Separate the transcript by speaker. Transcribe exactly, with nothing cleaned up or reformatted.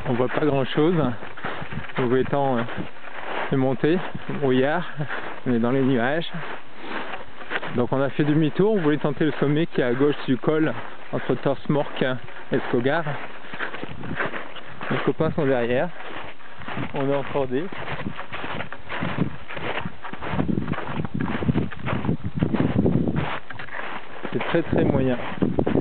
Speaker 1: on voit pas grand chose. Le mauvais temps euh, est monté, brouillard, on est dans les nuages. Donc on a fait demi-tour, on voulait tenter le sommet qui est à gauche du col entre Torsmork et Skogar. Les copains sont derrière, on est encordé. C'est très très moyen.